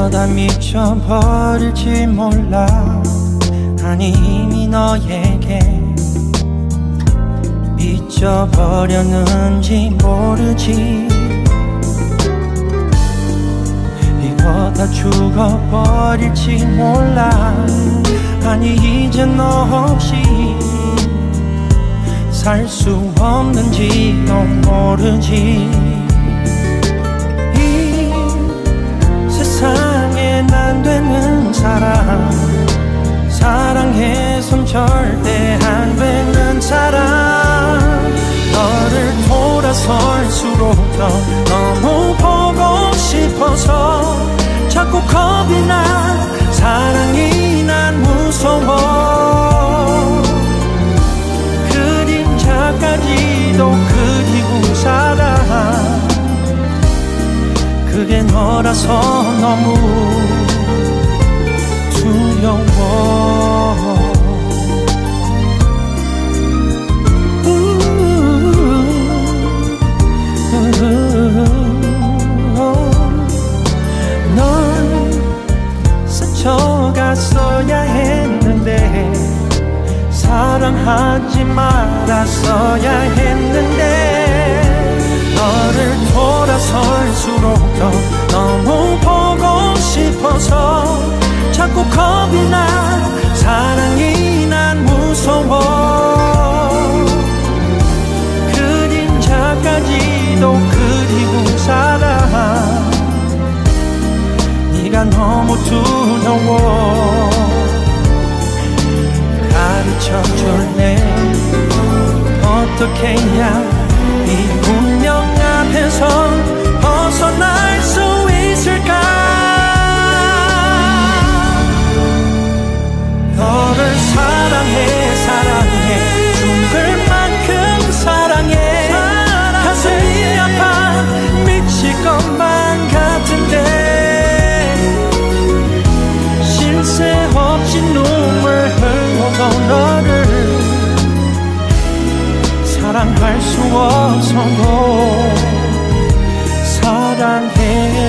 어쩌다 미쳐버릴지 몰라. 아니 이미 너에게 미쳐버렸는지 모르지. 이러다 죽어버릴지 몰라. 아니 이제 너 없이 살 수 없는지도 모르지. 이 세상엔 안 되는 사람, 사랑해선 절대 안 되는 사람. 너를 돌아설수록 더 너무 보고 싶어서 자꾸 겁이 나. 사랑이 난 무서워. 그림자까지도 그리고 살아. 그게 너라서 너무 두려워. 널 스쳐갔어야 했는데, 사랑하지 말았어야 했는데, 너를 돌아설수록 더 너무 보고 싶어서 자꾸 겁이 나. 사랑이 난 무서워. 그림자까지도 그리고 살아. 네가 너무 두려워. 가르쳐줄래? 어떻게 해야 이 운명 앞에서 벗어날 수 있을까? 너를 사랑해 사랑해 죽을 만큼 사랑해. 가슴이 아파 미칠 것만 같은데, 쉴 새 없이 눈물 흘려도 너를 사랑할 수 없어도 사랑해.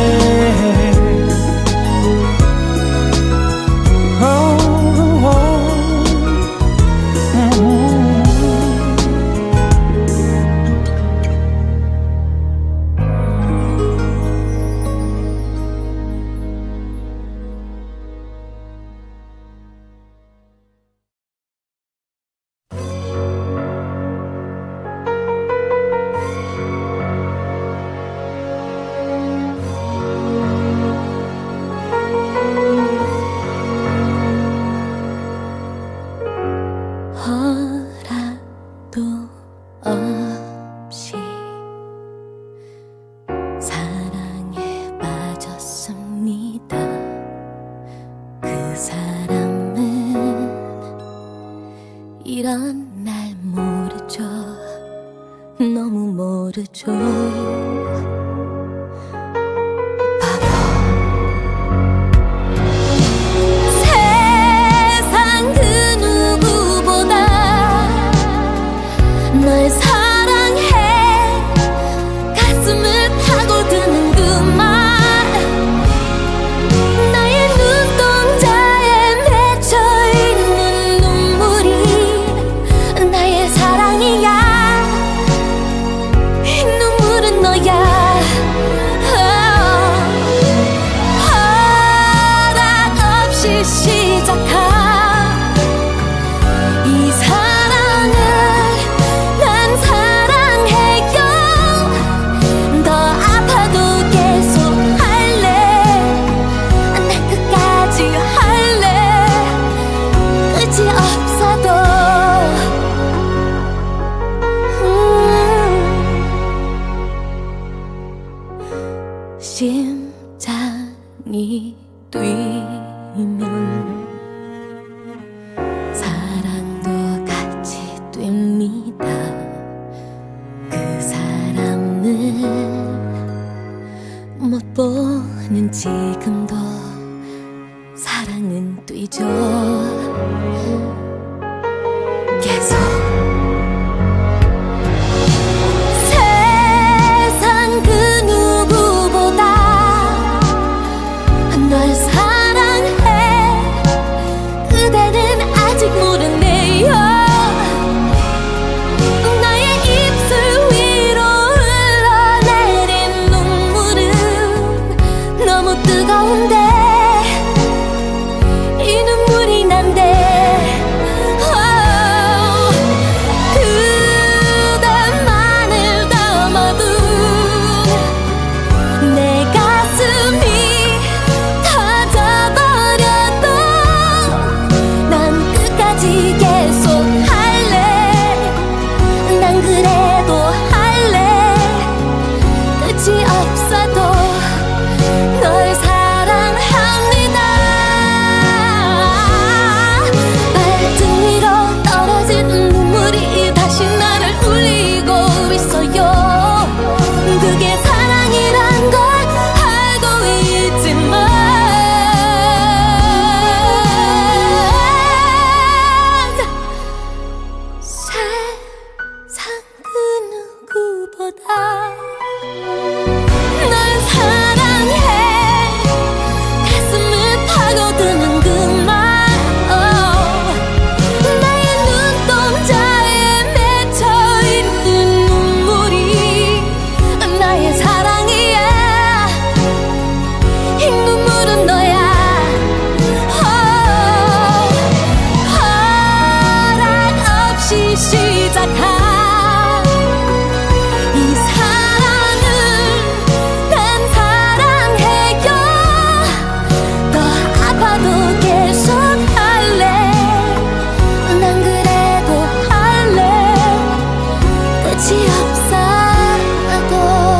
심장이 뛰면 사랑도 같이 뜁니다. 그 사람을 못 보는 지금도 사랑은 뛰죠. 계속 세상 그 누구보다 널 뜨거운데 이 눈물이 난데 그대만을 담아둔 내 가슴이 터져버려도 난 끝까지 계속 할래. 난 그래도 할래. 끝이 없어도 널 사랑합니다. 발등 위로 떨어진 눈물이 다시 나를 울리고 있어요. 그게 사랑이란 걸 알고 있지만 세상 그 누구보다 널 사랑해. 가슴을 파고드는 그 말 나의 눈동자에 맺혀있는 눈물이 나의 사랑이야. 이 눈물은 너야. 허락 없이 시작한 이 사랑을 난 사랑해요. 더 아파도 계속 할래. 난 그래도 할래. 끝이 없어도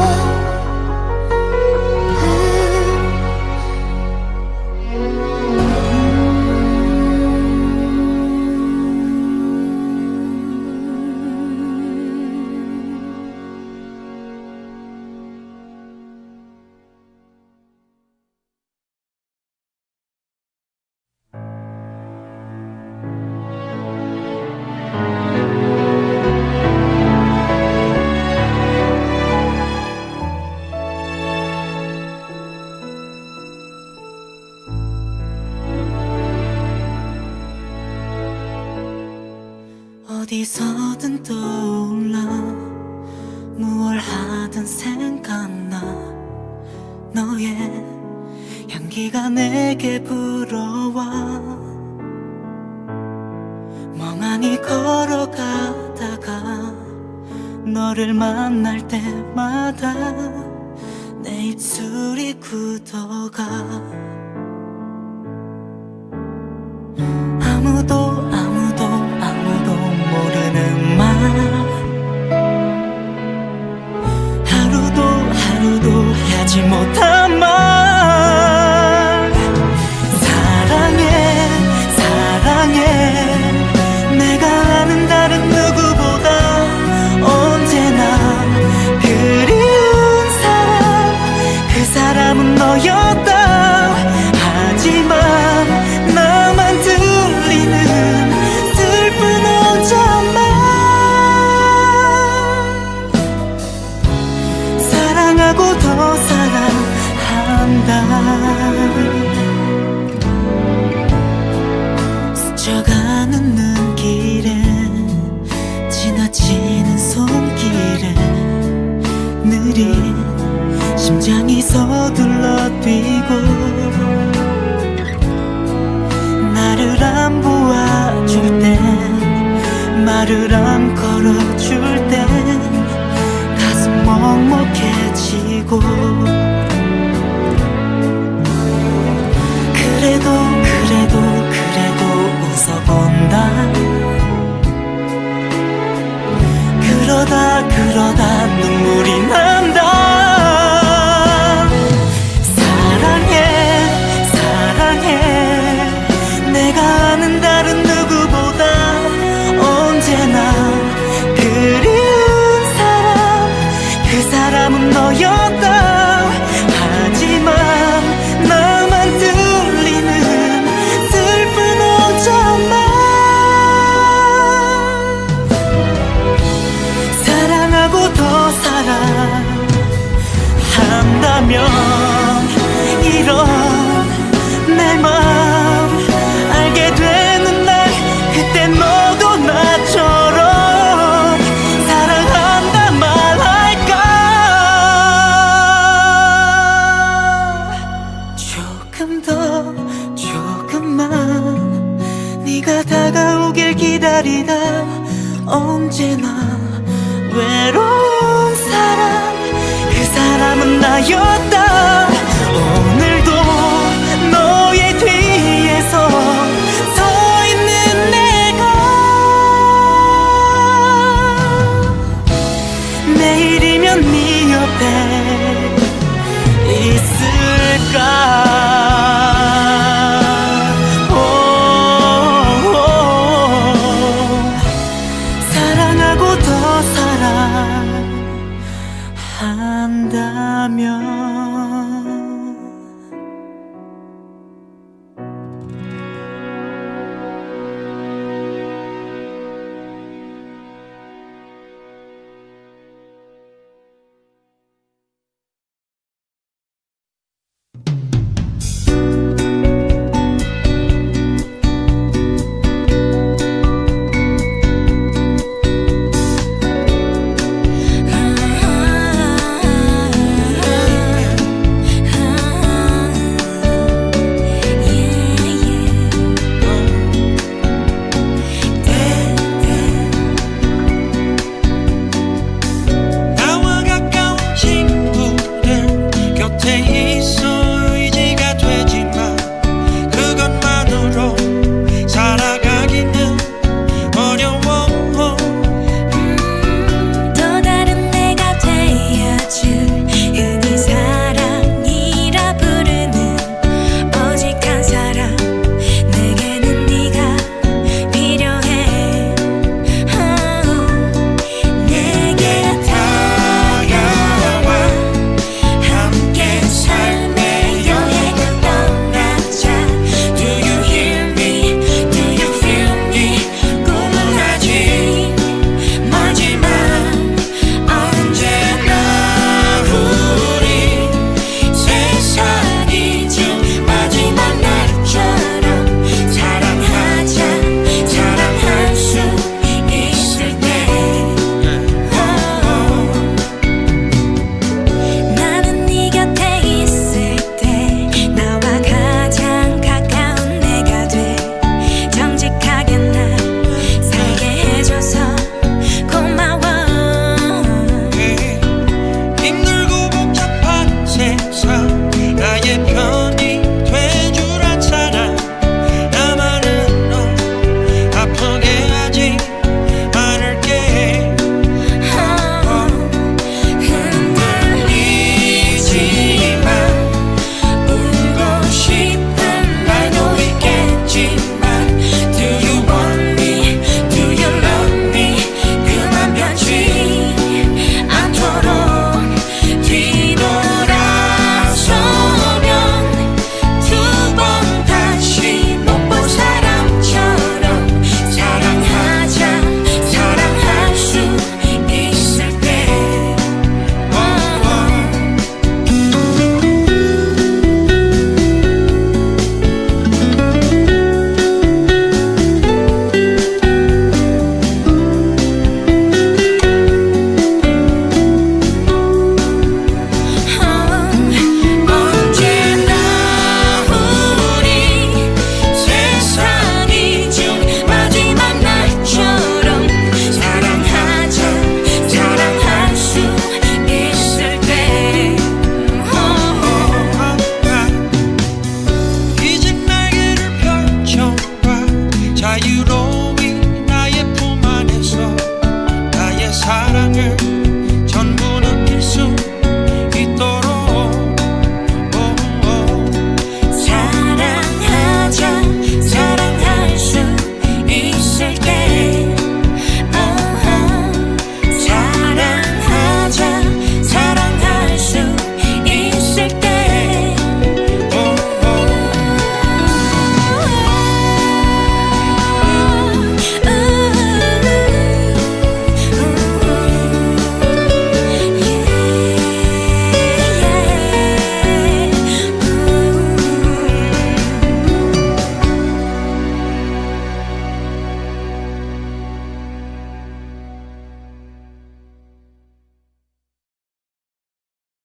어디서든 떠올라 무얼 하든 생각나. 너의 향기가 내게 불어와. 멍하니 걸어가다가 너를 만날 때마다 내 입술이 굳어가. 아무도 모르는 말. 하루도 하지 못한 말. 사랑해. 내가 아는 다른 누구보다 언제나 그리운 사람. 그 사람은 너였다. 하지만 나만 들리는 슬픈 혼잣말. 사랑하고 더 사랑한다. 스쳐가는 눈길에 지나치는 손길에 느린 심장이 서둘러 뛰고 나를 안 보아줄 땐 말을 안 걸어줄 땐 가슴 먹먹해지고 그래도 웃어본다. 그러다 눈물이 난다. 사랑해. 내가 아는 다른 누구보다 언제나 그리운 사람. 그 사람은 너였다. 다가오길 기다리다 언제나 외로운 사람, 그 사람은 나였다. 오늘도 너의 뒤에서 서 있는 내가 내일이면 네 옆에 있을까.